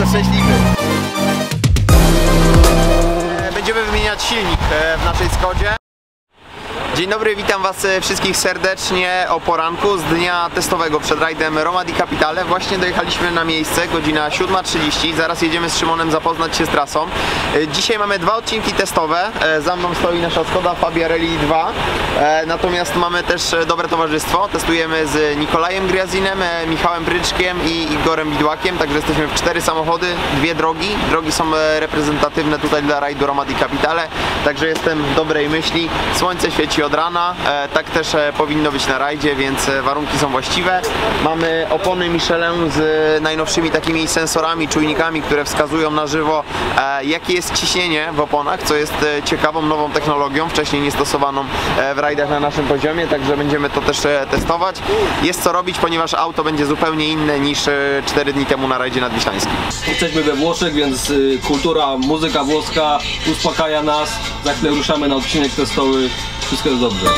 szczęśliwy. Będziemy wymieniać silnik w naszej Skodzie. Dzień dobry, witam Was wszystkich serdecznie o poranku z dnia testowego przed rajdem Roma di Capitale. Właśnie dojechaliśmy na miejsce, godzina 7:30. Zaraz jedziemy z Szymonem zapoznać się z trasą. Dzisiaj mamy dwa odcinki testowe. Za mną stoi nasza Skoda Fabia Rally 2. Natomiast mamy też dobre towarzystwo. Testujemy z Nikolajem Griazinem, Michałem Pryczkiem i Igorem Widłakiem. Także jesteśmy w 4 samochody, 2 drogi. Drogi są reprezentatywne tutaj dla rajdu Roma di Capitale. Także jestem dobrej myśli. Słońce świeci od rana, tak też powinno być na rajdzie, więc warunki są właściwe. Mamy opony Michelin z najnowszymi takimi sensorami, czujnikami, które wskazują na żywo, jakie jest ciśnienie w oponach, co jest ciekawą, nową technologią, wcześniej niestosowaną w rajdach na naszym poziomie, także będziemy to też testować. Jest co robić, ponieważ auto będzie zupełnie inne niż 4 dni temu na rajdzie nadwiślańskim. Jesteśmy we Włoszech, więc kultura, muzyka włoska uspokaja nas. Za chwilę ruszamy na odcinek testowy. Wszystko jest dobrze.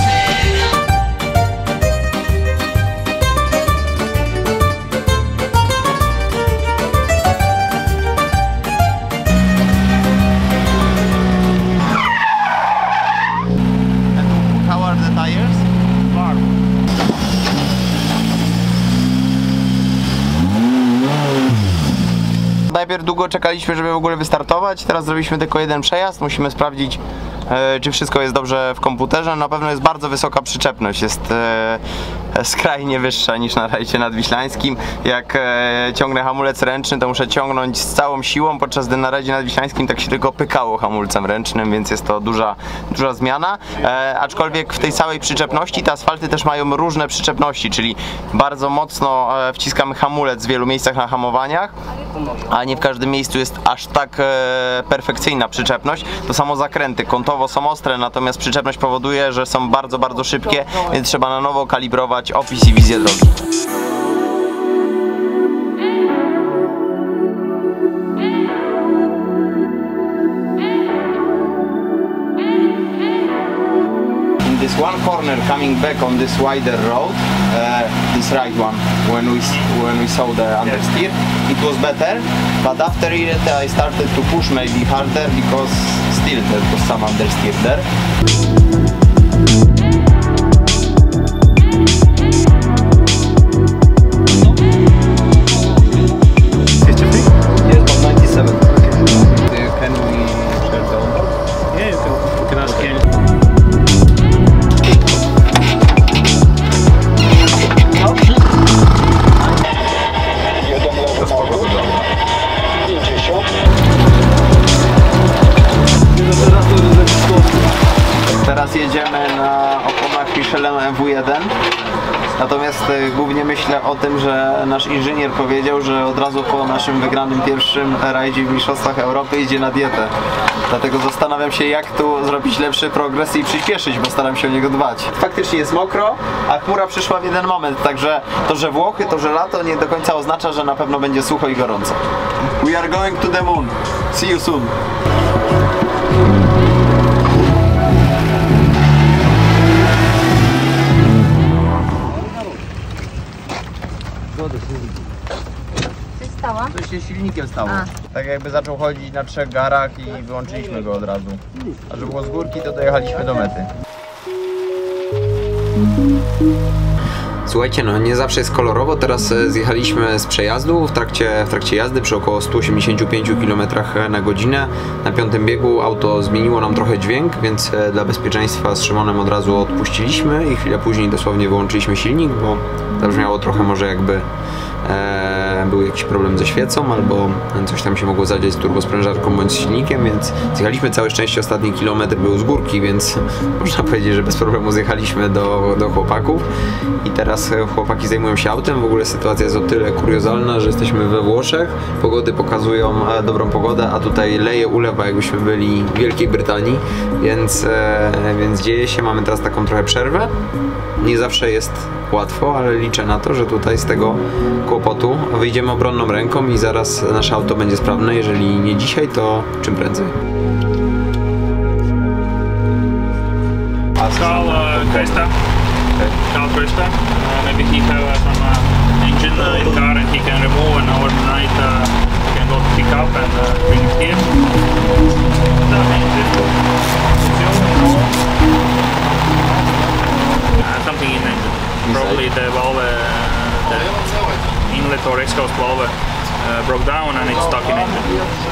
How are the tires? Najpierw długo czekaliśmy, żeby w ogóle wystartować. Teraz zrobiliśmy tylko jeden przejazd. Musimy sprawdzić, czy wszystko jest dobrze w komputerze. Na pewno jest bardzo wysoka przyczepność. Jest skrajnie wyższa niż na rajdzie nadwiślańskim. Jak ciągnę hamulec ręczny, to muszę ciągnąć z całą siłą, podczas gdy na rajdzie nadwiślańskim tak się tylko pykało hamulcem ręcznym, więc jest to duża zmiana. Aczkolwiek w tej całej przyczepności te asfalty też mają różne przyczepności, czyli bardzo mocno wciskamy hamulec w wielu miejscach na hamowaniach, a nie w każdym miejscu jest aż tak perfekcyjna przyczepność. To samo zakręty kątowo są ostre, natomiast przyczepność powoduje, że są bardzo szybkie, więc trzeba na nowo kalibrować opis i wizję drogi. In this one corner coming back on this wider road, this right one, when we saw the understeer, it was better, but after it I started to push maybe harder because still there was some understeer there. Teraz jedziemy na oponach Michelin MW1. Natomiast głównie myślę o tym, że nasz inżynier powiedział, że od razu po naszym wygranym pierwszym rajdzie w Mistrzostwach Europy idzie na dietę. Dlatego zastanawiam się, jak tu zrobić lepszy progres i przyspieszyć, bo staram się o niego dbać. Faktycznie jest mokro, a chmura przyszła w jeden moment, także to, że Włochy, to, że lato nie do końca oznacza, że na pewno będzie sucho i gorąco. We are going to the moon. See you soon. Co się silnikiem stało. Tak jakby zaczął chodzić na 3 garach i wyłączyliśmy go od razu. A że było z górki, to dojechaliśmy do mety. Słuchajcie, no nie zawsze jest kolorowo. Teraz zjechaliśmy z przejazdu w trakcie jazdy przy około 185 km na godzinę. Na 5. biegu auto zmieniło nam trochę dźwięk, więc dla bezpieczeństwa z Szymonem od razu odpuściliśmy i chwilę później dosłownie wyłączyliśmy silnik, bo zabrzmiało trochę może jakby był jakiś problem ze świecą albo coś tam się mogło zadziać z turbosprężarką bądź z silnikiem, więc zjechaliśmy. Całe szczęście ostatni kilometr był z górki, więc można powiedzieć, że bez problemu zjechaliśmy do chłopaków i teraz chłopaki zajmują się autem. W ogóle sytuacja jest o tyle kuriozalna, że jesteśmy we Włoszech, pogody pokazują dobrą pogodę, a tutaj leje, ulewa, jakbyśmy byli w Wielkiej Brytanii, więc dzieje się. Mamy teraz taką trochę przerwę. Nie zawsze jest łatwo, ale liczę na to, że tutaj z tego kłopotu wyjdziemy obronną ręką i zaraz nasze auto będzie sprawne. Jeżeli nie dzisiaj, to czym prędzej. Carl Costa. Carl Costa. Maybe he have some engine in car and he can remove and overnight can go to pick up and bring it here. The engine, fuel and all. Something in engine. Probably the valve, the inlet or exhaust valve broke down and it's stuck in engine.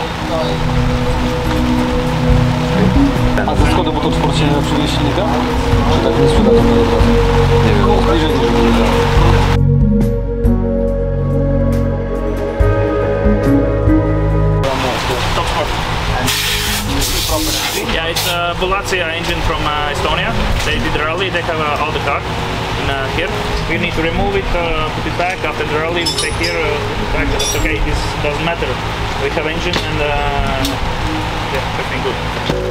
A ze Skody Motorsport się nie przynieść silnika? Czy tak nie sprzeda to od razu? Nie wiem, zbliżenie, żeby nie dało. Top sport. Yeah, it's a Bulacia engine from Estonia. They did rally, they have all the car in here. We need to remove it, put it back after the rally, take here, back. That's okay, this doesn't matter. We have engine and yeah, everything good.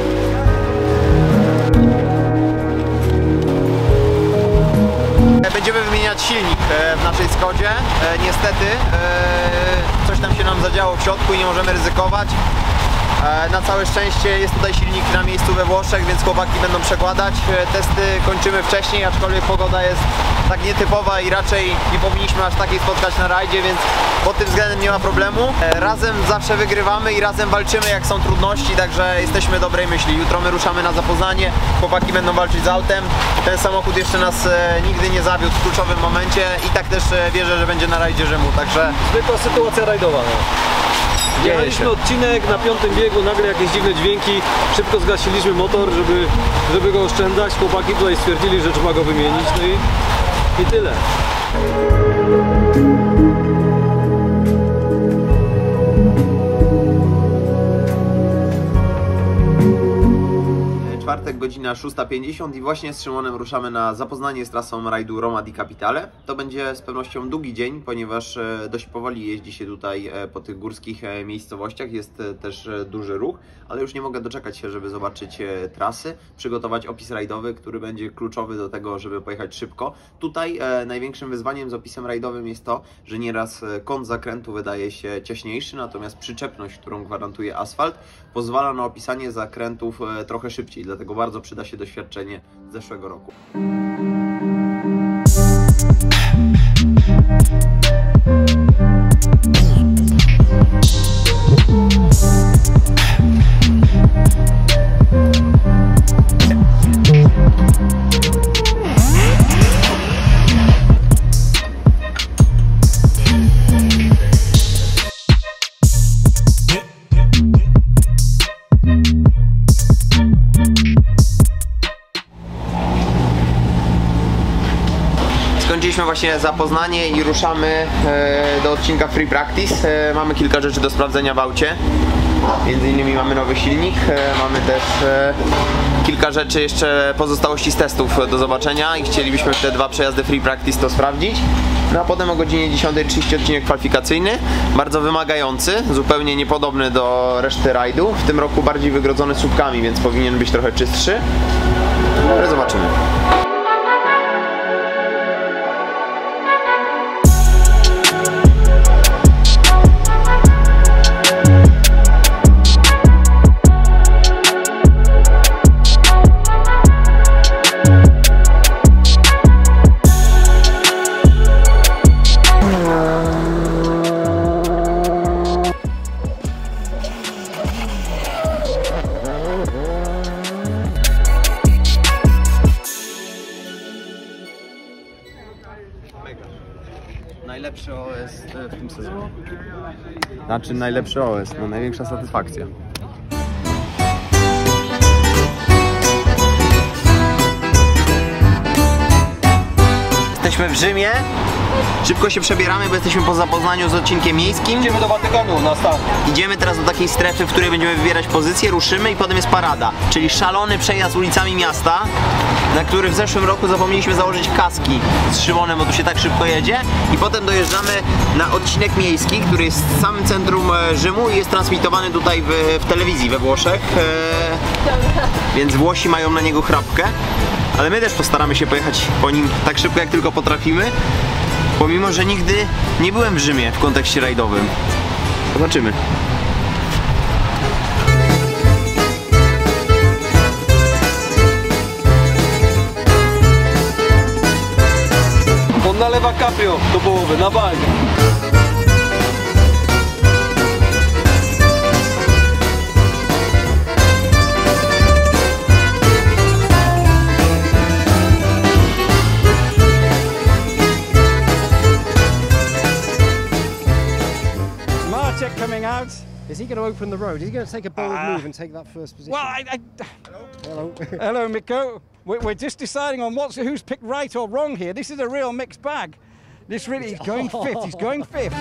Będziemy wymieniać silnik w naszej Skodzie. Niestety coś tam się nam zadziało w środku i nie możemy ryzykować. Na całe szczęście jest tutaj silnik na miejscu we Włoszech, więc chłopaki będą przekładać. Testy kończymy wcześniej, aczkolwiek pogoda jest tak nietypowa i raczej nie powinniśmy aż takiej spotkać na rajdzie, więc pod tym względem nie ma problemu. Razem zawsze wygrywamy i razem walczymy, jak są trudności, także jesteśmy dobrej myśli. Jutro my ruszamy na zapoznanie, chłopaki będą walczyć z autem. Ten samochód jeszcze nas nigdy nie zawiódł w kluczowym momencie i tak też wierzę, że będzie na rajdzie Rzymu, także... Zwykła sytuacja rajdowa. Jechaliśmy odcinek na 5. biegu, nagle jakieś dziwne dźwięki, szybko zgasiliśmy motor, żeby go oszczędzać. Chłopaki tutaj stwierdzili, że trzeba go wymienić, no i tyle. Czwartek, godzina 6:50 i właśnie z Szymonem ruszamy na zapoznanie z trasą rajdu Roma di Capitale. To będzie z pewnością długi dzień, ponieważ dość powoli jeździ się tutaj po tych górskich miejscowościach. Jest też duży ruch, ale już nie mogę doczekać się, żeby zobaczyć trasy, przygotować opis rajdowy, który będzie kluczowy do tego, żeby pojechać szybko. Tutaj największym wyzwaniem z opisem rajdowym jest to, że nieraz kąt zakrętu wydaje się ciaśniejszy, natomiast przyczepność, którą gwarantuje asfalt, pozwala na opisanie zakrętów trochę szybciej, dlatego bardzo przyda się doświadczenie z zeszłego roku. Skończyliśmy właśnie zapoznanie i ruszamy do odcinka Free Practice. Mamy kilka rzeczy do sprawdzenia w aucie. Między innymi mamy nowy silnik, mamy też kilka rzeczy jeszcze pozostałości z testów do zobaczenia i chcielibyśmy te 2 przejazdy Free Practice to sprawdzić. No a potem o godzinie 10:30 odcinek kwalifikacyjny, bardzo wymagający, zupełnie niepodobny do reszty rajdu. W tym roku bardziej wygrodzony słupkami, więc powinien być trochę czystszy. No, ale zobaczymy. Najlepszy OS w tym sezonie. Znaczy najlepszy OS, no największa satysfakcja. Jesteśmy w Rzymie. Szybko się przebieramy, bo jesteśmy po zapoznaniu z odcinkiem miejskim. Idziemy do Watykanu na start. Idziemy teraz do takiej strefy, w której będziemy wybierać pozycję, ruszymy i potem jest parada. Czyli szalony przejazd ulicami miasta, na który w zeszłym roku zapomnieliśmy założyć kaski z Szymonem, bo tu się tak szybko jedzie. I potem dojeżdżamy na odcinek miejski, który jest w samym centrum Rzymu i jest transmitowany tutaj w telewizji we Włoszech. Więc Włosi mają na niego chrapkę. Ale my też postaramy się pojechać po nim tak szybko, jak tylko potrafimy. Pomimo, że nigdy nie byłem w Rzymie w kontekście rajdowym. Zobaczymy. On nalewa Caprio do połowy, na bal. he going to open the road? Is he going to take a bold move and take that first position? Well, Hello. hello, Mikko. We're just deciding on who's picked right or wrong here. This is a real mixed bag. This really, he's going fifth. He's going fifth.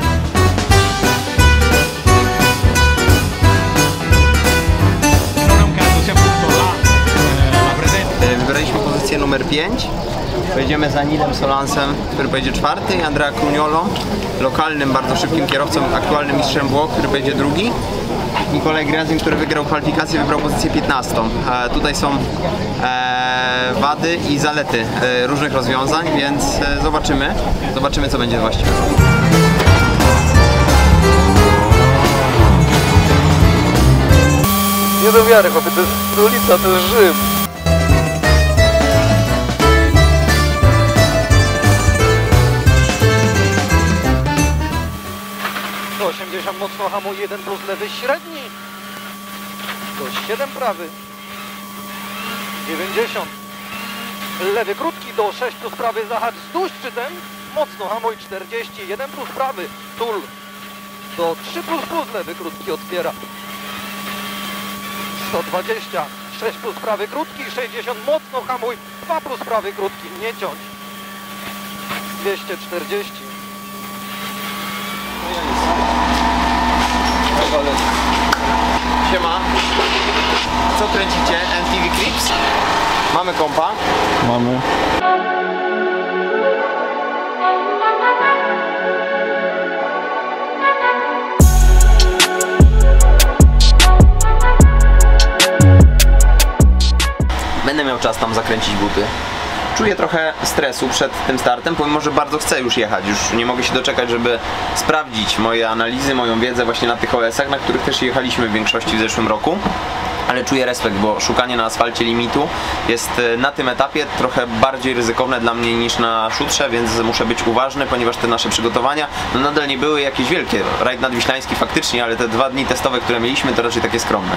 Wybraliśmy pozycję numer 5. Pojedziemy za Nilem Solansem, który pojedzie 4, i Andrea Cruniolo, lokalnym, bardzo szybkim kierowcą, aktualnym mistrzem Włoch, który pojedzie 2. Nikolaj Grazin, który wygrał kwalifikację, wybrał pozycję 15. Tutaj są wady i zalety różnych rozwiązań, więc zobaczymy co będzie właściwe. Nie do wiary, chłopie, to jest ulica, to jest Rzym. 80 mocno hamuj, 1 plus lewy średni. Do 7 prawy. 90. Lewy krótki do 6 plus prawy, zahacz z dłużczytem. Mocno hamuj, 40. 1 plus prawy, tul. Do 3 plus lewy krótki otwiera. 120. 6 plus prawy krótki, 60. Mocno hamuj, 2 plus prawy krótki, nie ciąć. 240. Siema. Co kręcicie? MTV Clips? Mamy kompa. Mamy. Będę miał czas tam zakręcić buty. Czuję trochę stresu przed tym startem, pomimo że bardzo chcę już jechać. Już nie mogę się doczekać, żeby sprawdzić moje analizy, moją wiedzę właśnie na tych OS-ach, na których też jechaliśmy w większości w zeszłym roku. Ale czuję respekt, bo szukanie na asfalcie limitu jest na tym etapie trochę bardziej ryzykowne dla mnie niż na szutrze, więc muszę być uważny, ponieważ te nasze przygotowania nadal nie były jakieś wielkie. Rajd nadwiślański faktycznie, ale te 2 dni testowe, które mieliśmy, to raczej takie skromne.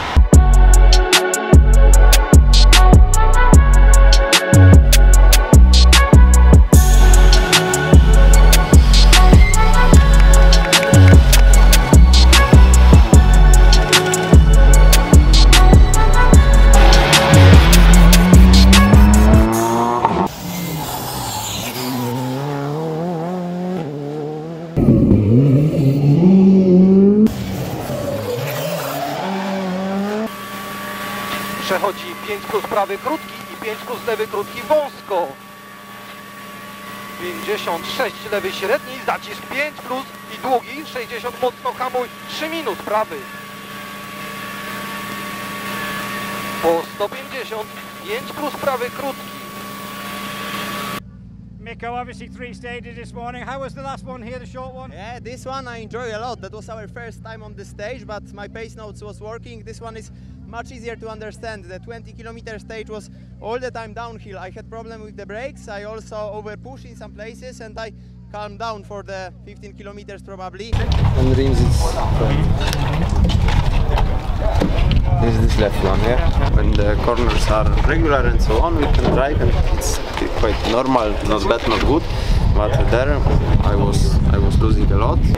Przechodzi 5 plus prawy krótki i 5 plus lewy krótki wąsko. 56 lewy średni, zacisk 5 plus i długi, 60 mocno hamuj, 3 minus prawy. Po 150, 5 plus prawy krótki. Mikko, obviously 3 stages this morning. How was the last one here, the short one? Yeah, this one I enjoy a lot. That was our first time on this stage, but my pace notes was working. This one is much easier to understand. The 20-kilometer stage was all the time downhill. I had problem with the brakes. I also overpush in some places, and I calmed down for the 15 kilometers probably. And rims This is this left one, yeah? When the corners are regular and so on, we can drive, and it's quite normal, not bad, not good. But there, I was losing a lot.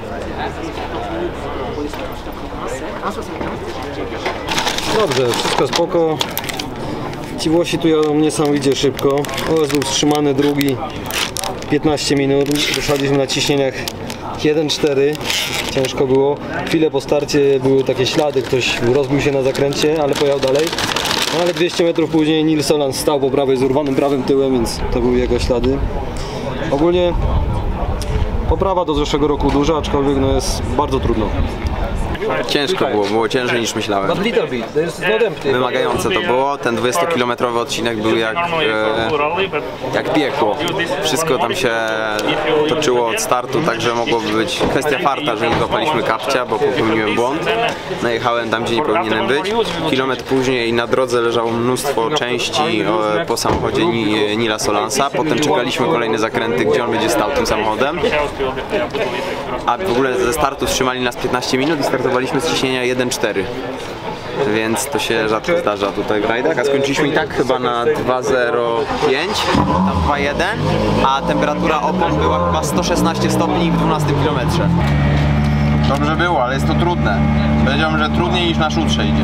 Dobrze, wszystko spoko. Ci Włosi tu jadą niesamowicie szybko. OS był wstrzymany drugi 15 minut. Ruszaliśmy na ciśnieniach 1,4. Ciężko było. Chwilę po starcie były takie ślady, ktoś rozbił się na zakręcie, ale pojechał dalej. No, ale 200 metrów później Nils Solans stał po prawej z urwanym prawym tyłem, więc to były jego ślady. Ogólnie poprawa do zeszłego roku duża, aczkolwiek no jest bardzo trudno. Ciężko było ciężej niż myślałem. Wymagające to było, ten 20-kilometrowy odcinek był jak piekło. Wszystko tam się toczyło od startu, także mogłoby być kwestia farta, że nie złapaliśmy kapcia, bo popełniłem błąd. Najechałem tam, gdzie nie powinienem być. Kilometr później na drodze leżało mnóstwo części po samochodzie Nila Solansa. Potem czekaliśmy kolejne zakręty, gdzie on będzie stał tym samochodem. A w ogóle ze startu wstrzymali nas 15 minut i startowaliśmy z ciśnienia 1,4. Więc to się rzadko zdarza tutaj w rajdach, a skończyliśmy i tak chyba na 2,05, tam 2,1, a temperatura opon była chyba 116 stopni w 12 kilometrze. Dobrze było, ale jest to trudne. Powiedziałbym, że trudniej niż na szutrze idzie.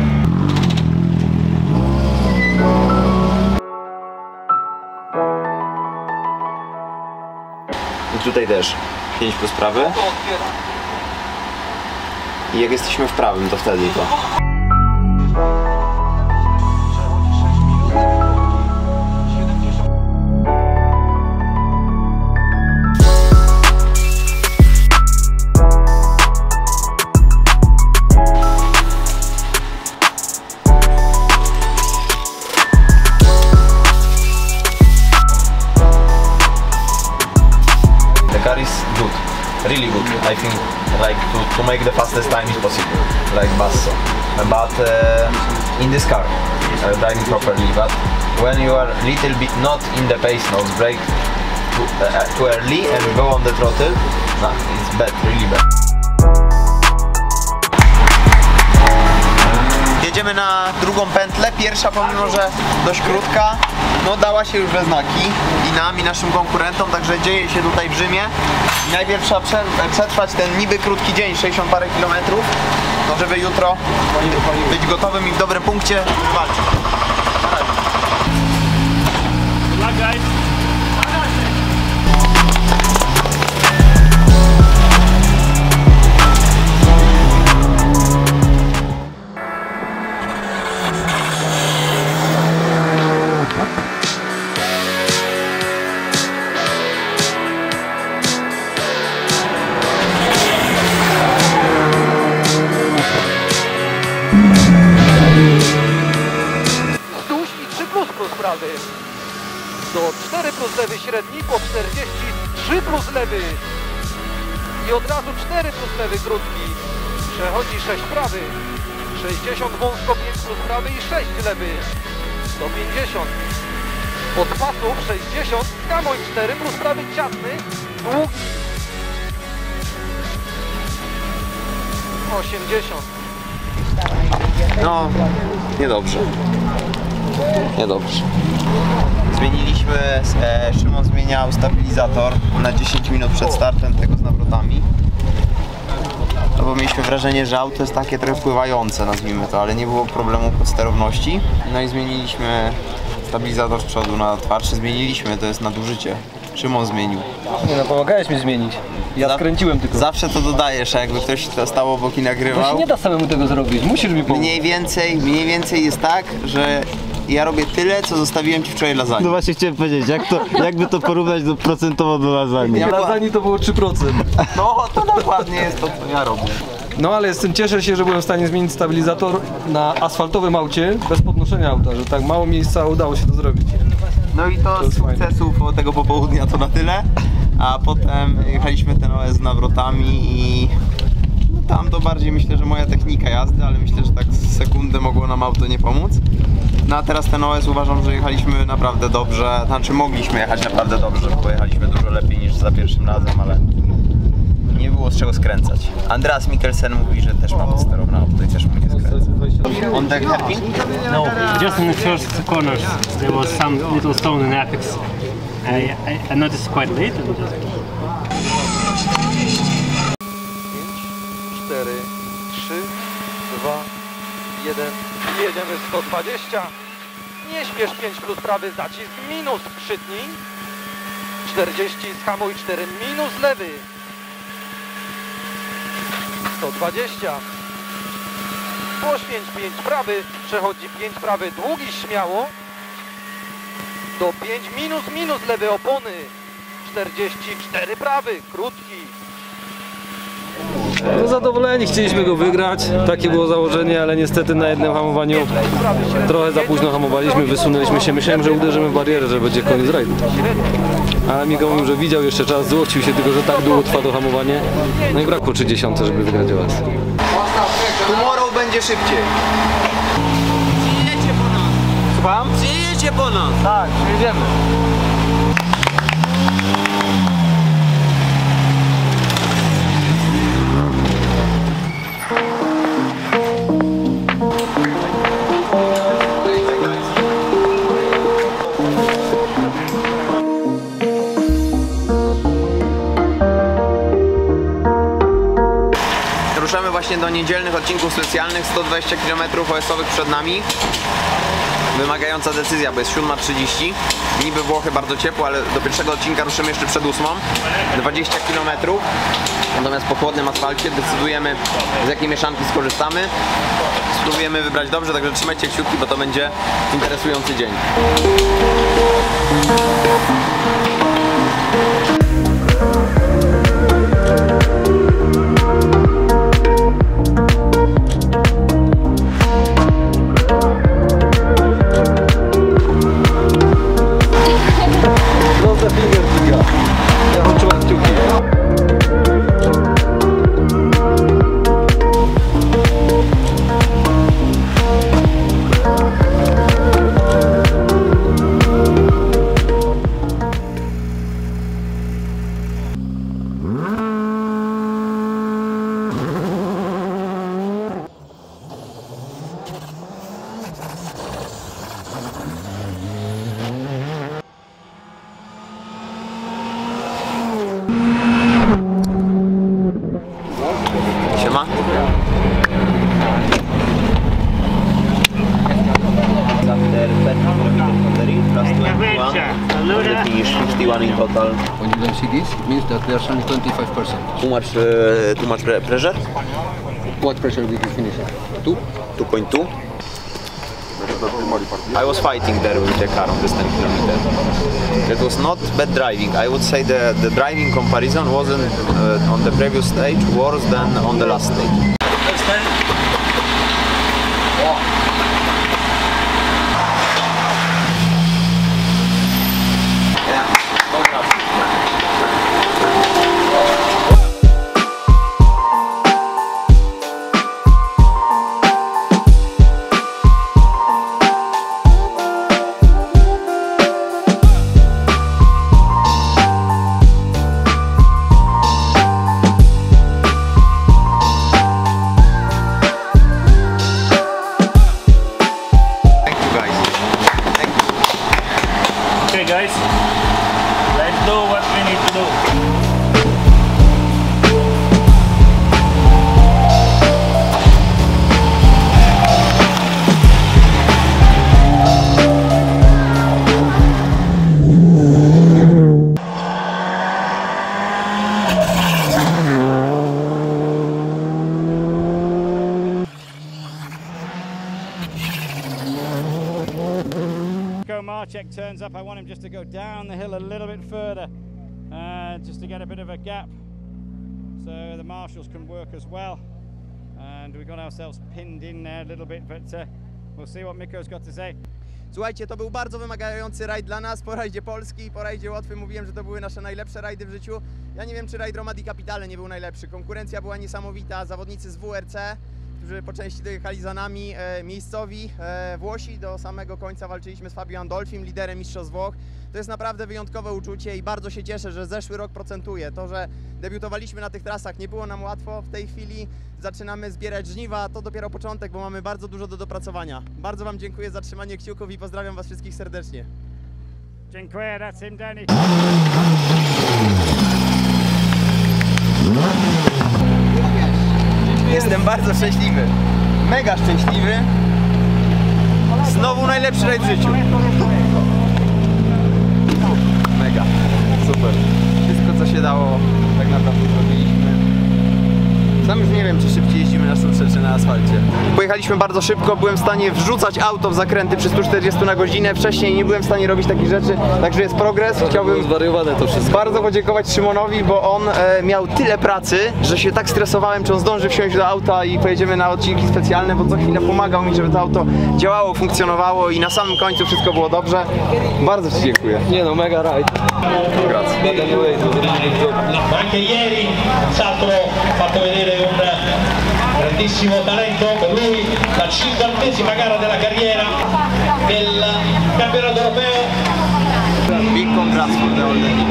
I tutaj też 5 plus prawy. I jak jesteśmy w prawym, to wtedy to. The car is good, really good. I think like to make the fastest time is possible, like Basso. But in this car, driving properly. But when you are little bit not in the pace nose brake too early and go on the throttle, nah, it's bad, really bad. Jedziemy na drugą pętlę. Pierwsza, pomimo że dość krótka, no dała się już we znaki i nam, i naszym konkurentom, także dzieje się tutaj w Rzymie. I najpierw trzeba przetrwać ten niby krótki dzień, 60 parę kilometrów, no żeby jutro być gotowym i w dobrym punkcie walczyć. Good luck, guys. Wzdłuż i 3 plus prawy. Do 4 plus lewy średni po 40, 3 plus lewy. I od razu 4 plus lewy krótki. Przechodzi 6 prawy. 60 wąsko 5 plus prawy i 6 lewy. 150. Od pasów 60, hamuj 4 plus prawy ciasny, długi. 80. No, niedobrze. Niedobrze. Zmieniliśmy, Szymon zmieniał stabilizator na 10 minut przed startem tego z nawrotami. No bo mieliśmy wrażenie, że auto jest takie trochę pływające, nazwijmy to, ale nie było problemu podsterowności. No i zmieniliśmy stabilizator z przodu na twardszy, zmieniliśmy, to jest nadużycie. Szymon zmienił. Nie no, pomagałeś mi zmienić. Ja skręciłem tylko. Zawsze to dodajesz, a jakby ktoś stał obok i To nagrywał. się nie da samemu tego zrobić, musisz mi pomóc. Mniej więcej jest tak, że ja robię tyle, co zostawiłem ci wczoraj lasagne. No właśnie chciałem powiedzieć, jakby to porównać procentowo do lasagne. Ja Lasagne to było 3%. No to dokładnie jest to, co ja robię. No ale cieszę się, że byłem w stanie zmienić stabilizator na asfaltowym aucie bez podnoszenia auta, że tak mało miejsca udało się to zrobić. No i to z sukcesów tego popołudnia to na tyle, a potem jechaliśmy ten OS z nawrotami i no tam to bardziej myślę, że moja technika jazdy, ale myślę, że tak z sekundę mogło nam auto nie pomóc. No a teraz ten OS uważam, że jechaliśmy naprawdę dobrze, znaczy mogliśmy jechać naprawdę dobrze, bo jechaliśmy dużo lepiej niż za pierwszym razem, ale nie było z czego skręcać. Andreas Mikkelsen mówi, że też ma podsterowne auto i też mu nie skręca. On tak happy? No, just in the first corners there was some little stone in the apex. I noticed quite late and just... 4, 3, 2, 1, jedziemy 120. Nie śpiesz 5 plus prawy zacisk, minus przytnij. 40, zhamuj 4, minus lewy. 120. Poświęć 5 prawy, przechodzi 5 prawy, długi śmiało. Do 5 minus lewy opony. 44 prawy, krótki. No zadowoleni, chcieliśmy go wygrać, takie było założenie, ale niestety na jednym hamowaniu trochę za późno hamowaliśmy, wysunęliśmy się, myślałem, że uderzymy w barierę, że będzie koniec rajdu. Ale Miko mówił, że widział jeszcze czas, złocił się tylko, że tak długo trwa to hamowanie, no i brakło 30, żeby wygrać OS. Tomorrow będzie szybciej. Przyjedziecie po nas. Słucham? Przyjedziecie po nas. Tak, przyjedziemy. właśnie do niedzielnych odcinków specjalnych. 120 km OS-owych przed nami. Wymagająca decyzja, bo jest 7:30. Niby Włochy bardzo ciepło, ale do pierwszego odcinka ruszymy jeszcze przed 8. 20 km. Natomiast po chłodnym asfalcie decydujemy, z jakiej mieszanki skorzystamy. Spróbujemy wybrać dobrze, także trzymajcie kciuki, bo to będzie interesujący dzień. Siema. The finish 51 in total. When you don't see this, it means that there's only 25%. Too much pressure? What pressure did you finish at? 2? 2.2. I was fighting there with the car on this 10 km. It was not bad driving. I would say the driving comparison wasn't on the previous stage worse than on the last stage. Okay guys, let's do what we need to do. Marchek turns up, I want him just to go down the hill a little bit further, just to get a bit of a gap, so the marshals can work as well. And we got ourselves pinned in there a little bit, but we'll see what Mikko's got to say. Słuchajcie, to był bardzo wymagający rajd dla nas, po rajdzie Polski, po rajdzie Łotwy mówiłem, że to były nasze najlepsze rajdy w życiu. Ja nie wiem, czy rajd Roma di Capitale nie był najlepszy. Konkurencja była niesamowita, zawodnicy z WRC, którzy po części dojechali za nami, miejscowi Włosi, do samego końca walczyliśmy z Fabio Andolfim, liderem mistrzostw Włoch. To jest naprawdę wyjątkowe uczucie i bardzo się cieszę, że zeszły rok procentuje. To, że debiutowaliśmy na tych trasach, nie było nam łatwo. W tej chwili zaczynamy zbierać żniwa, to dopiero początek, bo mamy bardzo dużo do dopracowania. Bardzo Wam dziękuję za trzymanie kciuków i pozdrawiam Was wszystkich serdecznie. Dziękuję, that's him, Danny. Jestem bardzo szczęśliwy, mega szczęśliwy. Znowu najlepszy rajd w życiu. Mega, super. Wszystko co się dało tak naprawdę zrobiliśmy. Sam już nie wiem, czy szybciej jeździmy na sztuce, czy na asfalcie. Pojechaliśmy bardzo szybko, byłem w stanie wrzucać auto w zakręty przy 140 na godzinę. Wcześniej nie byłem w stanie robić takich rzeczy, także jest progres. Chciałbym zwariowane to wszystko. Bardzo podziękować Szymonowi, bo on miał tyle pracy, że się tak stresowałem, czy on zdąży wsiąść do auta i pojedziemy na odcinki specjalne, bo co chwilę pomagał mi, żeby to auto działało, funkcjonowało i na samym końcu wszystko było dobrze. Bardzo Ci dziękuję. Nie no, mega rajd. Grazie. Anche ieri Sandro ha fatto vedere un grandissimo talento per lui, la 50ª gara della carriera del campionato europeo. Big congrats for the whole day.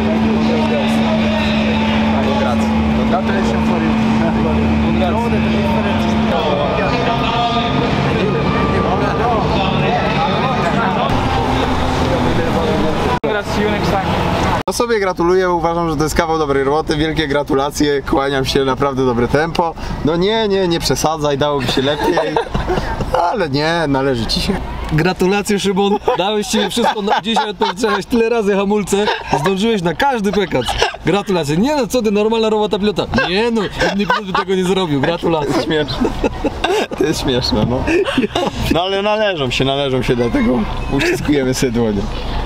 Congrats. Congratulations for you. Congrats, see you next time. No sobie gratuluję, uważam, że to jest kawał dobrej roboty, wielkie gratulacje, kłaniam się, naprawdę dobre tempo. No nie przesadzaj, dałoby się lepiej, ale nie, należy ci się. Gratulacje, Szymon, dałeś ci wszystko, dzisiaj odpowiedziałeś tyle razy hamulce, zdążyłeś na każdy pekac. Gratulacje. Nie no, co ty, normalna robota pilota. Nie no, inny pilot by tego nie zrobił, gratulacje. Śmieszne. To jest śmieszne, no. No ale należą się, dlatego uściskujemy sobie dłonie.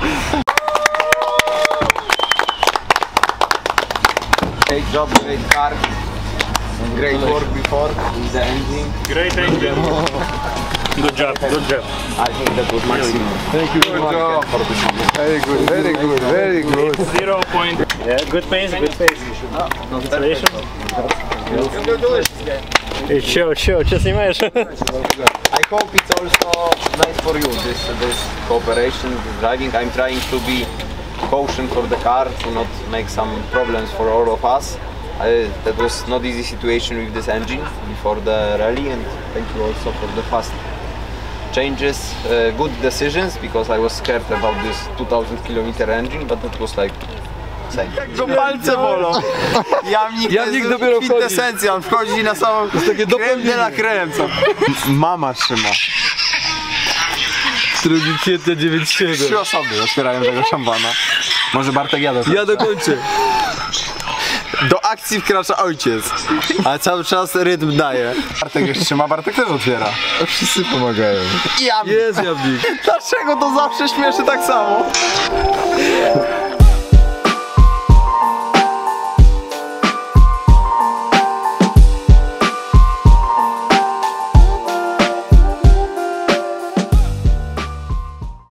Great job, great car. Great work before with the engine. Great engine. Good job, good job. I think that was maximum. Thank you very much for this. Very good. 0. Yeah, good pace. Congratulations. Show, что снимаешь? I hope it's also nice for you, this cooperation, this driving. I'm trying to be cautious for the car, to not make some problems for all of us. That was not easy situation with this engine before the rally, and thank you also for the fast changes, good decisions, because I was scared about this 2000 km engine, but that was like same. Jak go palce bolą. Jamnik dopiero kwintesencja, on wchodzi na samą crème de la crème, co? Mama trzyma. 2 kwietnia 9-7. 3 osoby otwierają tego szampana. Może Bartek ja dokończę. Do akcji wkracza ojciec, ale cały czas rytm daje. Bartek już trzyma, Bartek też otwiera. Wszyscy pomagają. Jamnik. Jest Jamnik. Dlaczego to zawsze śmieszy tak samo?